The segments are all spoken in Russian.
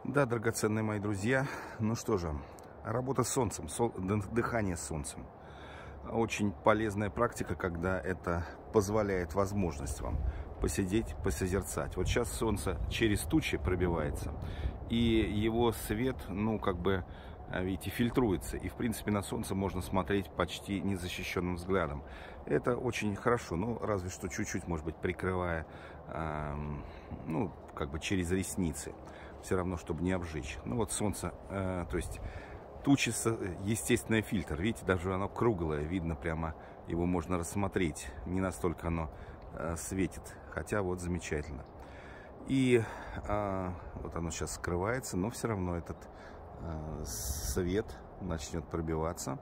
Да, драгоценные мои друзья, ну что же, работа с солнцем, дыхание с солнцем. Очень полезная практика, когда это позволяет возможность вам посидеть, посозерцать. Вот сейчас солнце через тучи пробивается, и его свет, видите, фильтруется. И, в принципе, на солнце можно смотреть почти незащищенным взглядом. Это очень хорошо, разве что чуть-чуть, может быть, прикрывая, через ресницы. Все равно, чтобы не обжечь. Солнце, то есть тучи, естественный фильтр. Видите, даже оно круглое, видно прямо, его можно рассмотреть. Не настолько оно светит, хотя вот замечательно. И вот оно сейчас скрывается, но все равно этот свет начнет пробиваться.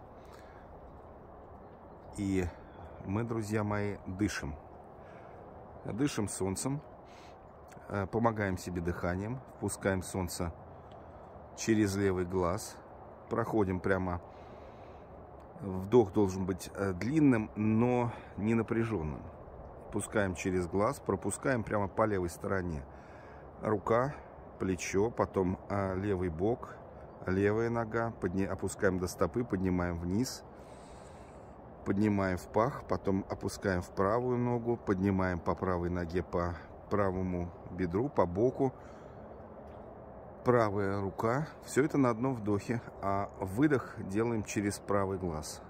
И мы, друзья мои, дышим. Дышим солнцем. Помогаем себе дыханием, впускаем солнце через левый глаз, проходим прямо, вдох должен быть длинным, но не напряженным. Впускаем через глаз, пропускаем прямо по левой стороне. Рука, плечо, потом левый бок, левая нога, опускаем до стопы, поднимаем вниз, поднимаем в пах, потом опускаем в правую ногу, поднимаем по правой ноге, по правому бедру, по боку, правая рука. Все это на одном вдохе, а выдох делаем через правый глаз.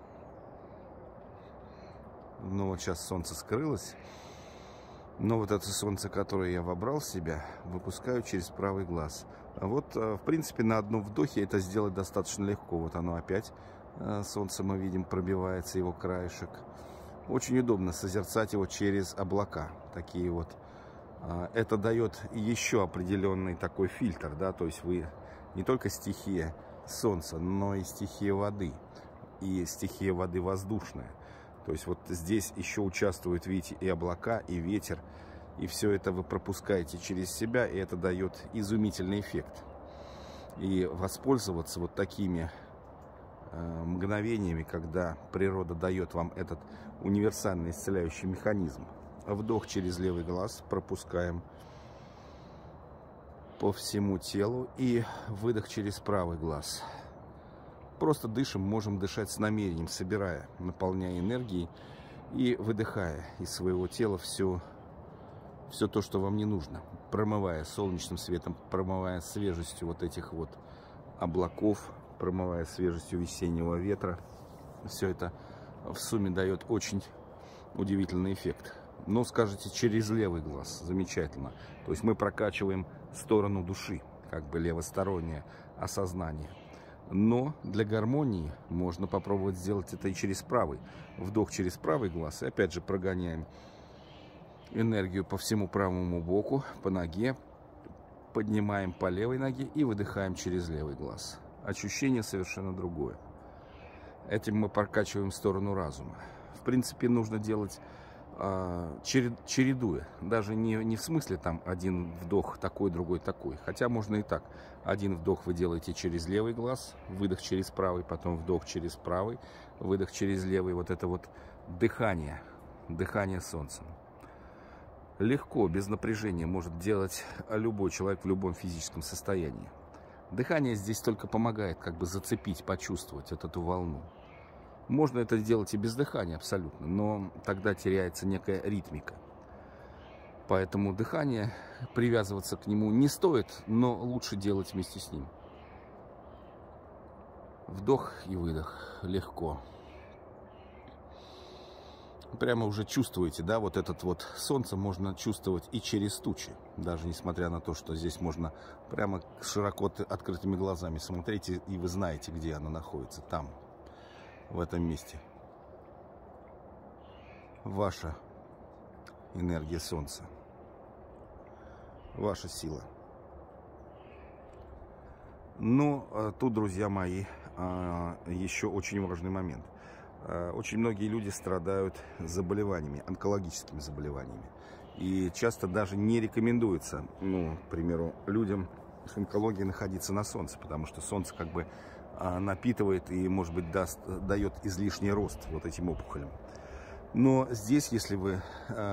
Вот сейчас солнце скрылось, но вот это солнце, которое я вобрал в себя, выпускаю через правый глаз. В принципе, на одном вдохе это сделать достаточно легко. Вот оно опять, солнце мы видим, пробивается, его краешек. Очень удобно созерцать его через облака, такие вот. Это дает еще определенный такой фильтр, да, то есть вы не только стихия солнца, но и стихия воды, и стихия воды воздушная. То есть вот здесь еще участвуют, видите, и облака, и ветер, и все это вы пропускаете через себя, и это дает изумительный эффект. И воспользоваться вот такими мгновениями, когда природа дает вам этот универсальный исцеляющий механизм. Вдох через левый глаз, пропускаем по всему телу, и выдох через правый глаз. Просто дышим, можем дышать с намерением, собирая, наполняя энергией и выдыхая из своего тела все то, что вам не нужно, промывая солнечным светом, промывая свежестью вот этих вот облаков, промывая свежестью весеннего ветра. Все это в сумме дает очень удивительный эффект. Но скажете, через левый глаз, замечательно. То есть мы прокачиваем сторону души, как бы левостороннее осознание. Но для гармонии можно попробовать сделать это и через правый. Вдох через правый глаз, и опять же прогоняем энергию по всему правому боку, по ноге, поднимаем по левой ноге и выдыхаем через левый глаз. Ощущение совершенно другое. Этим мы прокачиваем сторону разума. В принципе, нужно делать чередуя, даже не в смысле там один вдох такой, другой такой, хотя можно и так. Один вдох вы делаете через левый глаз, выдох через правый, потом вдох через правый, выдох через левый. Вот это вот дыхание солнцем. Легко, без напряжения может делать любой человек в любом физическом состоянии. Дыхание здесь только помогает как бы зацепить, почувствовать вот эту волну. Можно это сделать и без дыхания абсолютно, но тогда теряется некая ритмика. Поэтому дыхание, привязываться к нему не стоит, но лучше делать вместе с ним. Вдох и выдох, легко. Прямо уже чувствуете, да, вот этот вот солнце можно чувствовать и через тучи. Даже несмотря на то, что здесь можно прямо широко открытыми глазами смотреть, и вы знаете, где оно находится, там. В этом месте. Ваша энергия солнца. Ваша сила. Но тут, друзья мои, еще очень важный момент. Очень многие люди страдают заболеваниями, онкологическими заболеваниями. И часто даже не рекомендуется, к примеру, людям с онкологией находиться на солнце, потому что солнце как бы напитывает и, может быть, дает излишний рост вот этим опухолям. Но здесь, если вы...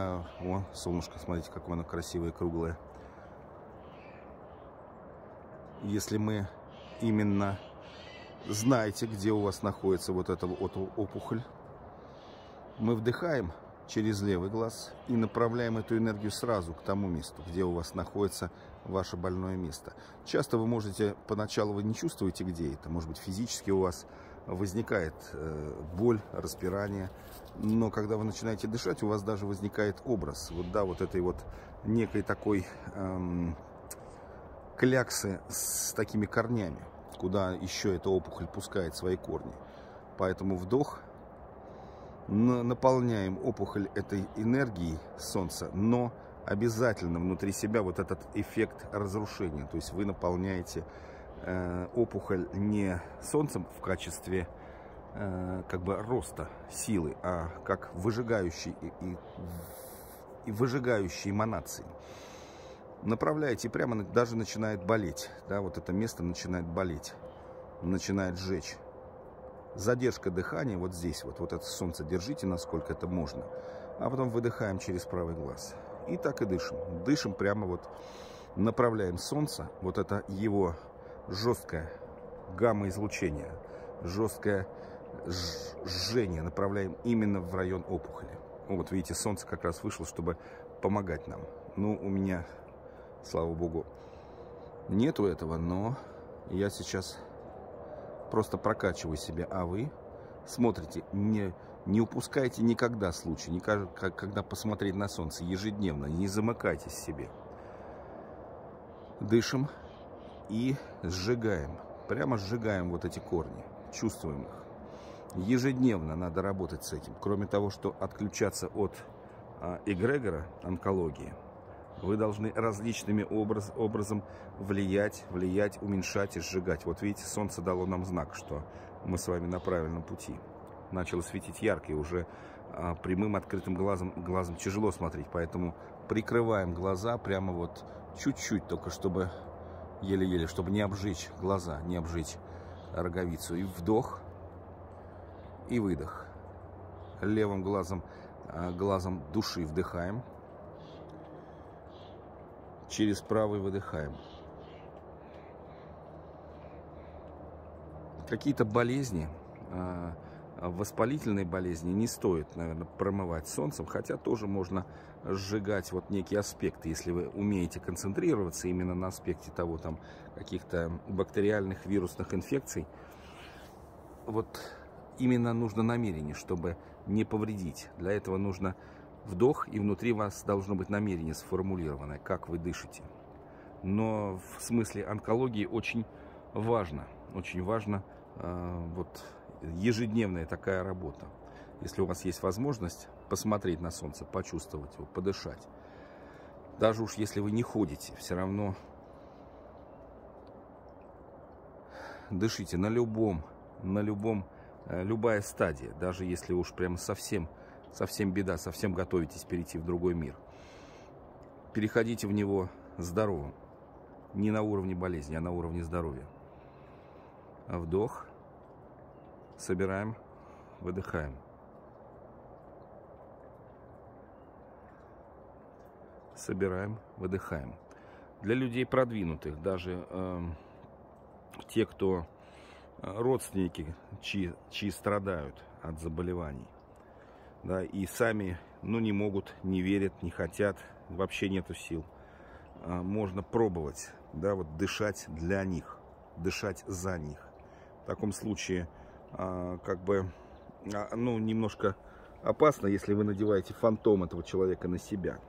солнышко, смотрите, какое оно красивое, круглое. если мы именно знаете, где у вас находится вот эта вот опухоль, мы вдыхаем через левый глаз и направляем эту энергию сразу к тому месту, где у вас находится ваше больное место. Часто вы можете, поначалу вы не чувствуете, где это, может быть, физически у вас возникает боль, распирание, но когда вы начинаете дышать, у вас даже возникает образ вот, да, вот этой вот некой такой кляксы с такими корнями, куда еще эта опухоль пускает свои корни. Поэтому вдох, наполняем опухоль этой энергией солнца, но обязательно внутри себя вот этот эффект разрушения. То есть вы наполняете опухоль не солнцем в качестве как бы роста силы, а как выжигающей и выжигающей эманации. Направляете, прямо даже начинает болеть, да, вот это место начинает болеть, начинает жечь. Задержка дыхания вот здесь, вот это солнце держите, насколько это можно, а потом выдыхаем через правый глаз. И так и дышим. Дышим прямо вот, направляем солнце, вот это его жесткое гамма-излучение, жесткое жжение направляем именно в район опухоли. Вот видите, солнце как раз вышло, чтобы помогать нам. Ну, у меня, слава богу, нету этого, но я сейчас просто прокачиваю себя, а вы смотрите, не упускайте никогда случай, когда посмотреть на солнце ежедневно, не замыкайтесь себе. Дышим и сжигаем, прямо сжигаем вот эти корни, чувствуем их. Ежедневно надо работать с этим. Кроме того, что отключаться от эгрегора онкологии, вы должны различными образом влиять, уменьшать и сжигать. Вот видите, солнце дало нам знак, что мы с вами на правильном пути. Начало светить ярко, и уже прямым открытым глазом тяжело смотреть. Поэтому прикрываем глаза прямо вот чуть-чуть, только чтобы еле-еле, чтобы не обжечь глаза, не обжечь роговицу. И вдох, и выдох. Левым глазом души вдыхаем. Через правый выдыхаем. Какие-то болезни, воспалительные болезни не стоит, наверное, промывать солнцем, хотя тоже можно сжигать вот некие аспекты, если вы умеете концентрироваться именно на аспекте того, там, каких-то бактериальных, вирусных инфекций. Вот именно нужно намерение, чтобы не повредить. Для этого нужно вдох, и внутри вас должно быть намерение сформулированное, как вы дышите. Но в смысле онкологии очень важно вот ежедневная такая работа. Если у вас есть возможность посмотреть на солнце, почувствовать его, подышать. Даже уж если вы не ходите, все равно дышите на любая стадия, даже если уж прямо совсем беда, совсем готовитесь перейти в другой мир. Переходите в него здоровым. Не на уровне болезни, а на уровне здоровья. Вдох. Собираем. Выдыхаем. Собираем. Выдыхаем. Для людей продвинутых, даже те, кто родственники, чьи страдают от заболеваний, да, и сами, не могут, не верят, не хотят, вообще нету сил. Можно пробовать, да, вот дышать для них, дышать за них. В таком случае, как бы, немножко опасно, если вы надеваете фантом этого человека на себя.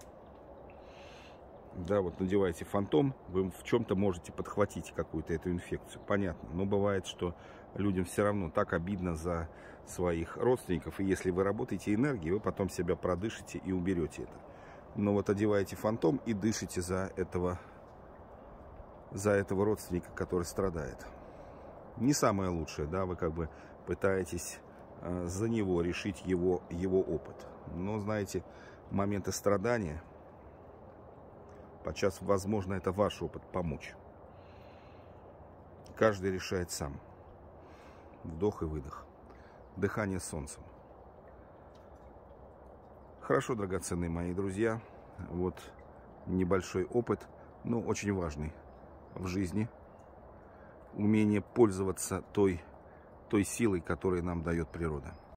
Да, вот надеваете фантом, вы в чем-то можете подхватить какую-то эту инфекцию, понятно. Но бывает, что людям все равно так обидно за своих родственников, и если вы работаете энергией, вы потом себя продышите и уберете это. Но вот одеваете фантом и дышите за этого родственника, который страдает. Не самое лучшее, да, вы как бы пытаетесь за него решить его опыт. Но, знаете, моменты страдания, подчас, возможно, это ваш опыт помочь. Каждый решает сам. Вдох и выдох. Дыхание солнцем. Хорошо, драгоценные мои друзья. Вот небольшой опыт, но очень важный в жизни. умение пользоваться той силой, которую нам дает природа.